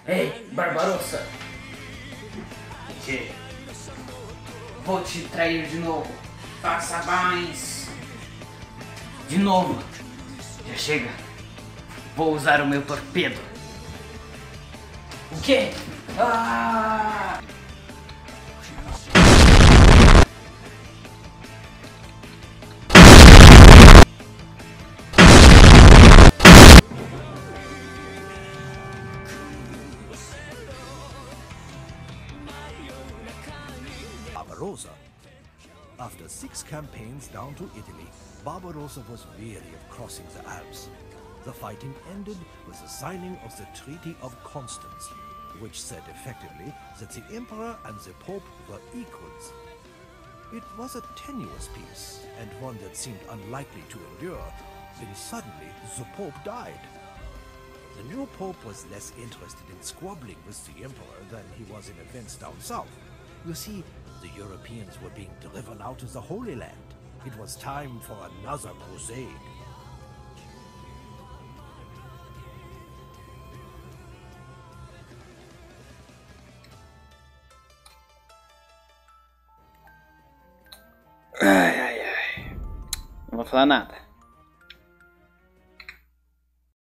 Ei, Barbarossa! Que? Vou te trair de novo. Faça mais. De novo. Já chega. Vou usar o meu torpedo. O quê? Ah! Barbarossa. After 6 campaigns down to Italy, Barbarossa was weary of crossing the Alps. The fighting ended with the signing of the Treaty of Constance, which said effectively that the Emperor and the Pope were equals. It was a tenuous peace, and one that seemed unlikely to endure, when suddenly the Pope died. The new Pope was less interested in squabbling with the Emperor than he was in events down south. You see, the Europeans were being driven out of the Holy Land. It was time for another crusade. Ai, ai, ai. Não vou falar nada.